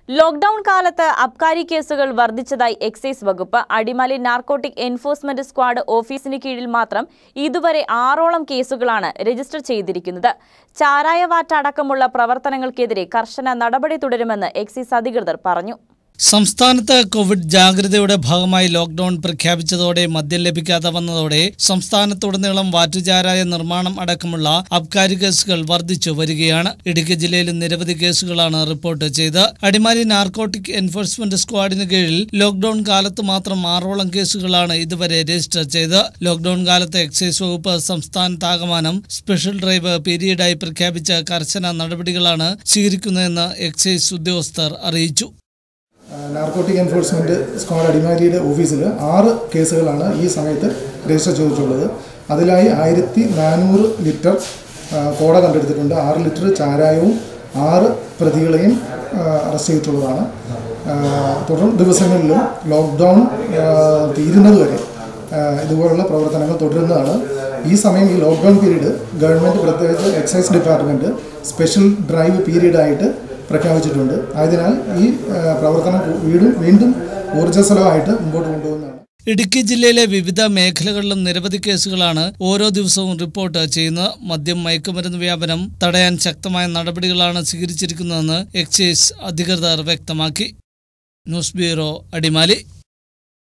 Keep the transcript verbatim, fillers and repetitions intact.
Lockdown കാലത്ത് അബ്കാരി കേസുകൾ വർദ്ധിച്ചതായി എക്സൈസ് വകുപ്പ്. അടിമാലി നാർക്കോട്ടിക് എൻഫോഴ്സ്മെന്റ് സ്ക്വാഡ് ഓഫീസിന് കീഴിൽ മാത്രം ഇതുവരെ ആറോളം കേസുകളാണ് രജിസ്റ്റർ ചെയ്തിരിക്കുന്നത്. ചാരായവാറ്റ അടക്കമുള്ള പ്രവർത്തനങ്ങൾക്കെതിരെ കർശന നടപടി തുടരുമെന്ന് എക്സൈസ് അധികൃതർ പറഞ്ഞു. സംസ്ഥാനത്ത് കോവിഡ് ജാഗ്രതയുടെ ഭാഗമായി ലോക്ക്ഡൌൺ പ്രഖ്യാപിച്ചതോടെ മദ്യം ലഭിക്കാതെ വന്നതോടെ സംസ്ഥാനത്തുടനീളം വാറ്റുചാരായ നിർമ്മാണം അടക്കമുള്ള അബ്കാരി കേസുകൾ വർദ്ധിച്ചു വരികയാണ്. ഇടുക്കി ജില്ലയിൽ നിരവധി കേസുകളാണ് റിപ്പോർട്ട് ചെയ്ത്. അടിമാലി നാർക്കോട്ടിക് എൻഫോഴ്സ്മെന്റ് സ്ക്വാഡിന് കീഴിൽ ലോക്ക്ഡൌൺ കാലത്ത് മാത്രം ആറോളം കേസുകളാണ് ഇതുവരെ രജിസ്റ്റർ ചെയ്ത്. ലോക്ക്ഡൌൺ കാലത്ത് എക്സൈസ് വകുപ്പ് സംസ്ഥാനത്താകമാനം സ്പെഷ്യൽ ഡ്രൈവ് പീരീഡായി പ്രഖ്യാപിച്ച കർശന നടപടികളാണ് സ്വീകരിക്കുന്നതെന്ന് എക്സൈസ് ഉദ്യോഗസ്ഥർ അറിയിച്ചു. നാർക്കോട്ടിക് എൻഫോഴ്സ്മെൻറ്റ് സ്ക്വാഡ് അടിമാലിയുടെ ഓഫീസിൽ ആറ് കേസുകളാണ് ഈ സമയത്ത് രജിസ്റ്റർ ചെയ്തിട്ടുള്ളത്. അതിലായി ആയിരത്തി നാനൂറ് ലിറ്റർ കോട കണ്ടെടുത്തിട്ടുണ്ട്. ആറ് ലിറ്റർ ചാരായവും ആറ് പ്രതികളെയും അറസ്റ്റ് ചെയ്തിട്ടുള്ളതാണ്. തുടർ ദിവസങ്ങളിലും ലോക്ക്ഡൗൺ തീരുന്നതുവരെ ഇതുപോലുള്ള പ്രവർത്തനങ്ങൾ തുടരുന്നതാണ്. ഈ സമയം ഈ ലോക്ക്ഡൗൺ പീരീഡ് ഗവൺമെൻറ് പ്രത്യേകിച്ച് എക്സൈസ് ഡിപ്പാർട്ട്മെൻറ്റ് സ്പെഷ്യൽ ഡ്രൈവ് പീരീഡായിട്ട് പ്രഖ്യാപിച്ചിട്ടുണ്ട്. ആയതിനാൽ ഈ പ്രവർത്തനം വീണ്ടും വീണ്ടും ഊർജ്ജസ്വലമായിട്ട് മുമ്പോട്ട് കൊണ്ടുപോകുന്നതാണ്. ഇടുക്കി ജില്ലയിലെ വിവിധ മേഖലകളിലും നിരവധി കേസുകളാണ് ഓരോ ദിവസവും റിപ്പോർട്ട് ചെയ്യുന്നത്. മദ്യം മയക്കുമരുന്ന് വ്യാപനം തടയാൻ ശക്തമായ നടപടികളാണ് സ്വീകരിച്ചിരിക്കുന്നതെന്ന് എക്സൈസ് അധികൃതർ വ്യക്തമാക്കി. News bureau, Adimali.